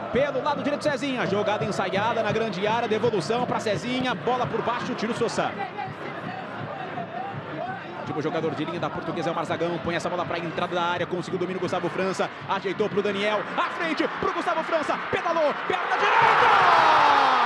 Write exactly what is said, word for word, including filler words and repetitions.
Pelo lado direito, Cezinha. Jogada ensaiada na grande área. Devolução para Cezinha. Bola por baixo, tira o Sosa. O jogador de linha da Portuguesa é o Marzagão. Põe essa bola para a entrada da área. Conseguiu o domínio Gustavo França. Ajeitou para o Daniel. À frente para o Gustavo França. Pedalou. Perna direita.